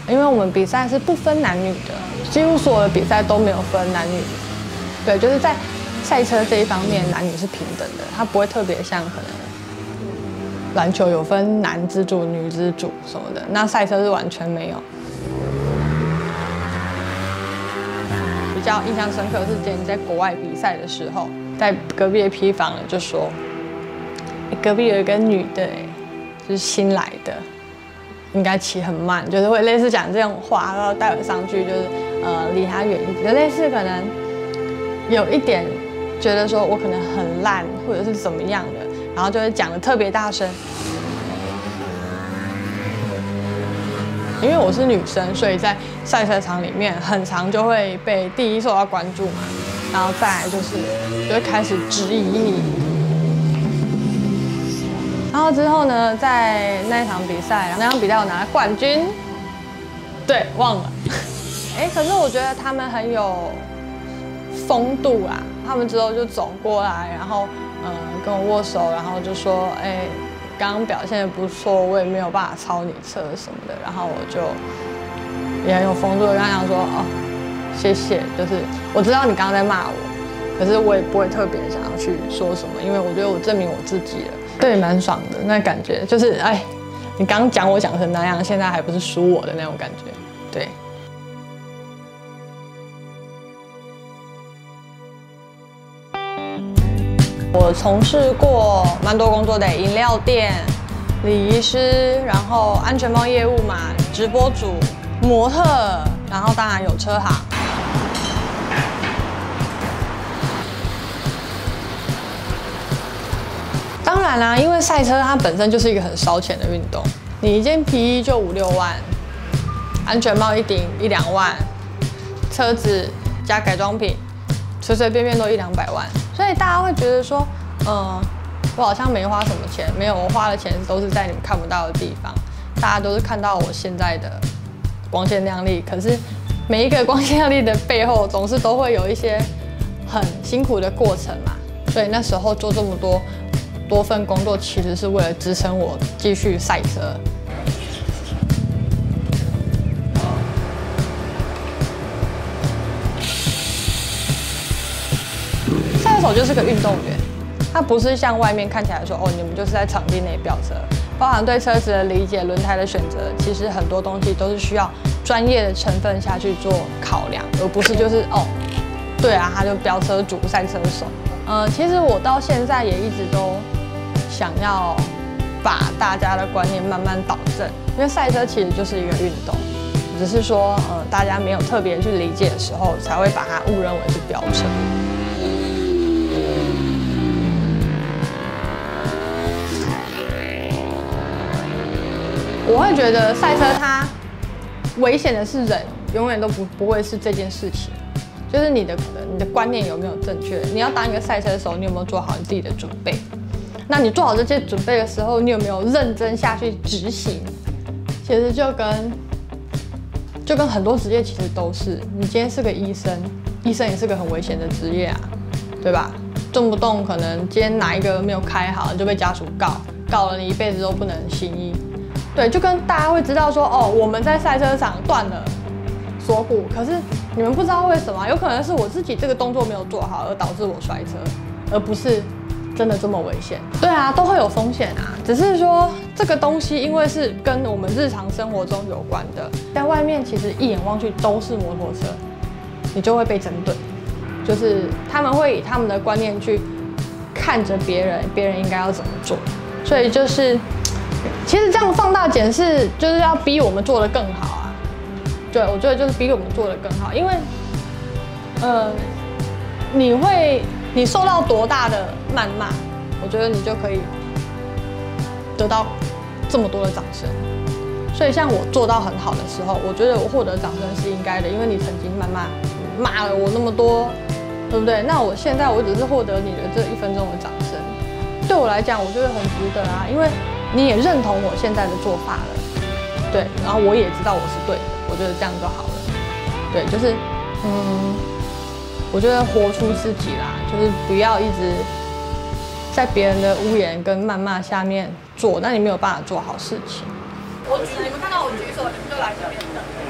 因为我们比赛是不分男女的，几乎所有的比赛都没有分男女。对，就是在赛车这一方面，男女是平等的，它不会特别像可能篮球有分男之组、女之组什么的，那赛车是完全没有。比较印象深刻是之前在国外比赛的时候，在隔壁的批房就说，隔壁有一个女的，就是新来的。应该骑很慢，就是会类似讲这种话，然后待会上去就是离他远一点，就类似可能有一点觉得说我可能很烂或者是怎么样的，然后就会讲得特别大声。因为我是女生，所以在赛车场里面很常就会被第一受到关注嘛，然后再来就是就会开始质疑你。然后之后呢，在那一场比赛我拿了冠军，对，忘了。可是我觉得他们很有风度啊，他们之后就走过来，然后跟我握手，然后就说，刚刚表现得不错，我也没有办法超你车什么的，然后我就也很有风度的跟他讲说，哦，谢谢，就是我知道你刚刚在骂我，可是我也不会特别想要去说什么，因为我觉得我证明我自己了。对，蛮爽的，那感觉就是，你刚讲我讲成那样，现在还不是输我的那种感觉，对。我从事过蛮多工作的，饮料店、礼仪师，然后安全帽业务嘛，直播主、模特，然后当然有车行。当然啦，因为赛车它本身就是一个很烧钱的运动，你一件皮衣就5、6万，安全帽一顶1、2万，车子加改装品，随随便便都1、200万，所以大家会觉得说，我好像没花什么钱，没有，我花的钱都是在你们看不到的地方，大家都是看到我现在的光鲜亮丽，可是每一个光鲜亮丽的背后，总是都会有一些很辛苦的过程嘛，所以那时候做这么多份工作，其实是为了支撑我继续赛车。赛车手就是个运动员，他不是像外面看起来说，你们就是在场地内飙车，包含对车子的理解、轮胎的选择，其实很多东西都是需要专业的成分下去做考量，而不是就是对啊，他就飙车主、赛车手。其实我到现在也一直都想要把大家的观念慢慢导正，因为赛车其实就是一个运动，只是说大家没有特别去理解的时候，才会把它误认为是飙车。我会觉得赛车它危险的是人，永远都不会是这件事情。就是你的观念有没有正确？你要当一个赛车手，你有没有做好你自己的准备？那你做好这些准备的时候，你有没有认真下去执行？其实就跟很多职业其实都是，你今天是个医生，医生也是个很危险的职业啊，对吧？动不动可能今天哪一个没有开好，就被家属告了你一辈子都不能行医。对，就跟大家会知道说，我们在赛车场断了锁骨，可是你们不知道为什么，有可能是我自己这个动作没有做好而导致我摔车，而不是真的这么危险。对啊，都会有风险啊，只是说这个东西因为是跟我们日常生活中有关的，在外面其实一眼望去都是摩托车，你就会被针对，就是他们会以他们的观念去看着别人应该要怎么做，所以就是其实这样放大检视就是要逼我们做得更好啊。对，我觉得就是逼我们做得更好，因为你受到多大的谩骂，我觉得你就可以得到这么多的掌声。所以像我做到很好的时候，我觉得我获得掌声是应该的，因为你曾经骂了我那么多，对不对？那我现在我只是获得你的这1分钟的掌声，对我来讲，我觉得很值得啊，因为你也认同我现在的做法了，对，然后我也知道我是对的，我觉得这样就好了。对，就是我觉得活出自己啦，就是不要一直在别人的污言跟谩骂下面做，那你没有办法做好事情。 你们看到我举手，你们就来这边等。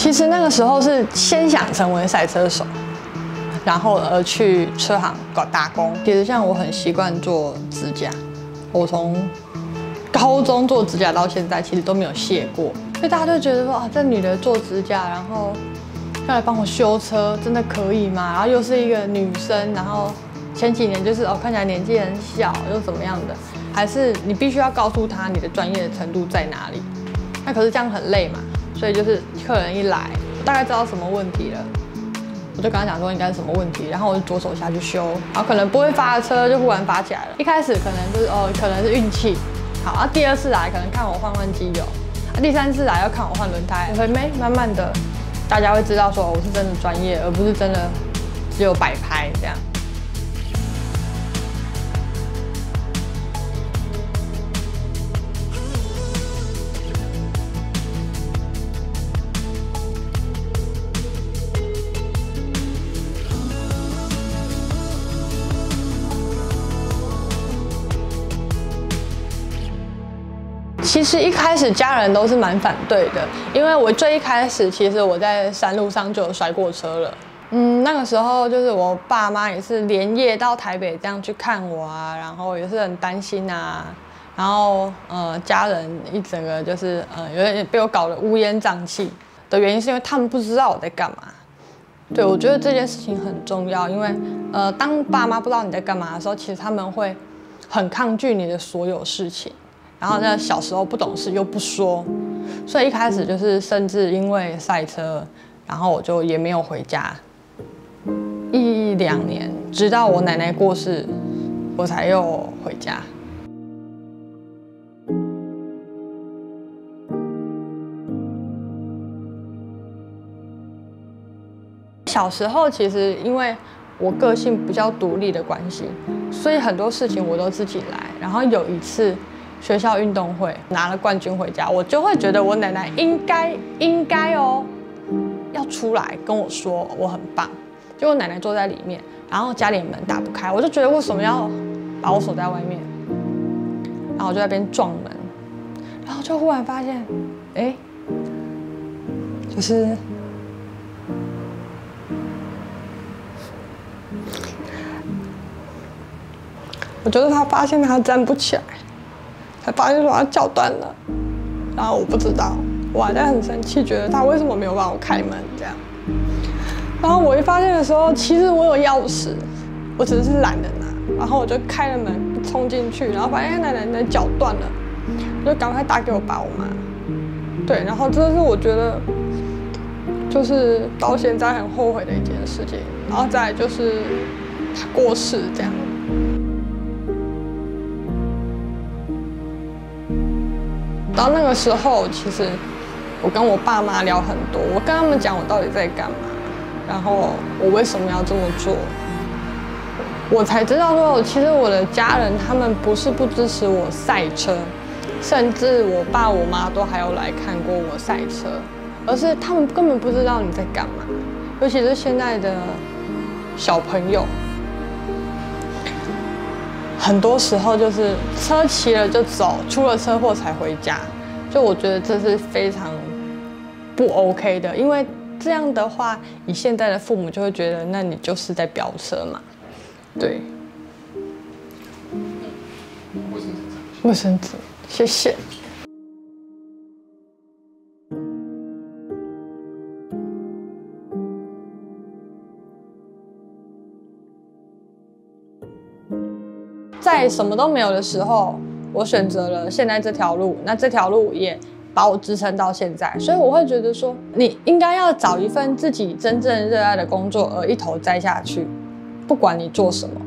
其实那个时候是先想成为赛车手，然后而去车行打工。其实像我很习惯做指甲，我从高中做指甲到现在，其实都没有卸过。所以大家就觉得说啊，这女的做指甲，然后要来帮我修车，真的可以吗？然后又是一个女生，然后前几年就是看起来年纪很小，又怎么样的？还是你必须要告诉她你的专业程度在哪里？那可是这样很累嘛，所以就是客人一来，我大概知道什么问题了，我就跟他讲说应该是什么问题，然后我就着手下去修，然后可能不会发的车就忽然发起来了。一开始可能就是可能是运气好，第二次来可能看我换机油，第三次来要看我换轮胎，慢慢的大家会知道说我是真的专业，而不是真的只有摆拍这样。其实一开始家人都是蛮反对的，因为我最一开始其实我在山路上就有摔过车了。那个时候就是我爸妈也是连夜到台北这样去看我啊，然后也是很担心啊，然后家人一整个就是有点被我搞得乌烟瘴气的原因是因为他们不知道我在干嘛。对，我觉得这件事情很重要，因为当爸妈不知道你在干嘛的时候，其实他们会很抗拒你的所有事情。然后呢，小时候不懂事又不说，所以一开始就是甚至因为赛车，然后我就也没有回家1、2年，直到我奶奶过世，我才又回家。小时候其实因为我个性比较独立的关系，所以很多事情我都自己来。然后有一次学校运动会拿了冠军回家，我就会觉得我奶奶应该要出来跟我说我很棒。结果奶奶坐在里面，然后家里门打不开，我就觉得为什么要把我锁在外面？然后我就在那边撞门，然后就忽然发现，就是我就是他发现他站不起来。才发现说他脚断了，然后我不知道，我还在很生气，觉得他为什么没有帮我开门这样。然后我一发现的时候，其实我有钥匙，我只是懒得拿，然后我就开了门冲进去，然后发现奶奶的脚断了，我就赶快打给我爸我妈。对，然后这是我觉得就是到现在很后悔的一件事情。然后再来就是他过世这样。到那个时候，其实我跟我爸妈聊很多，我跟他们讲我到底在干嘛，然后我为什么要这么做，我才知道说，其实我的家人他们不是不支持我赛车，甚至我爸我妈都还有来看过我赛车，而是他们根本不知道你在干嘛，尤其是现在的小朋友。很多时候就是车骑了就走，出了车祸才回家，就我觉得这是非常不 OK 的，因为这样的话，以现在的父母就会觉得，那你就是在飙车嘛，对。卫生纸，谢谢。在什么都没有的时候，我选择了现在这条路，那这条路也把我支撑到现在，所以我会觉得说，你应该要找一份自己真正热爱的工作，而一头栽下去，不管你做什么。